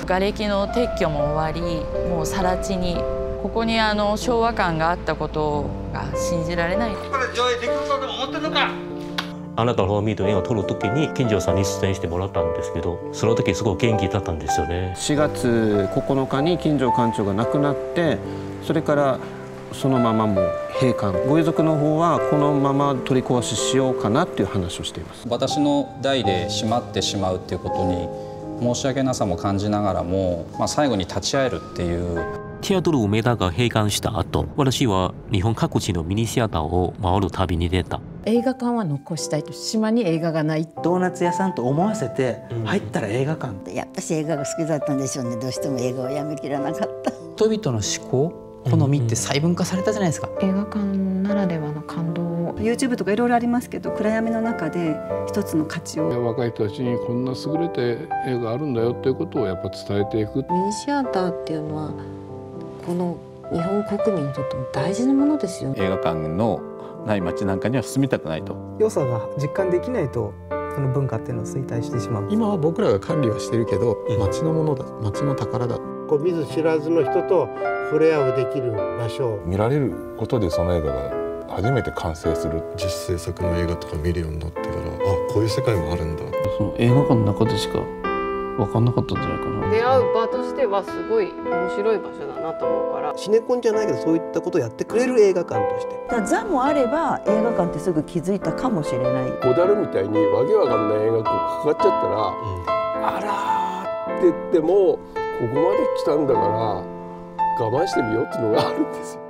瓦礫の撤去も終わり、もう更地に、ここに昭和館があったことが信じられない。 ここで上映できるとでも思ってるのか。 あなたの方を見ると絵を撮る時に金城さんに出演してもらったんですけど、その時すごい元気だったんですよね。 4月9日に金城館長が亡くなって、それからそのままもう閉館。ご遺族の方はこのまま取り壊ししようかなっていう話をしています。 私の代で閉まってしまうっていうことに申し訳なさも感じながらも、最後に立ち会えるっていう。 テアドル梅田が閉館した後、私は日本各地のミニシアターを回る旅に出た。 映画館は残したいと。島に映画がない。 ドーナツ屋さんと思わせて入ったら映画館。 やっぱし映画が好きだったんでしょうね。どうしても映画をやめきらなかった。 人々の思考、好みって細分化されたじゃないですか。 映画館ならではの感動を。 YouTube とかいろいろありますけど、暗闇の中で一つの価値を。 若い人たちにこんな優れた映画があるんだよっていうことをやっぱ伝えていく。 ミニシアターっていうのはこの日本国民にとっても大事なものですよ。 映画館のない街なんかには住みたくないと。 良さが実感できないとその文化っていうのは衰退してしまう。 今は僕らが管理はしてるけど、街のものだ、街の宝だ。 こう見ず知らずの人と触れ合うできる場所。 見られることでその映画が初めて完成する。 実制作の映画とか見るようになってから、あ、こういう世界もあるんだ。 その映画館の中でしか分かんなかったんじゃないかな。 出会う場としてはすごい面白い場所だなと思うから。 シネコンじゃないけどそういったことをやってくれる映画館として。 座もあれば映画館ってすぐ気づいたかもしれない。 ゴダルみたいにわけわかんない映画かかっちゃったら、あらーって言ってもここまで来たんだから我慢してみようっていうのがあるんですよ。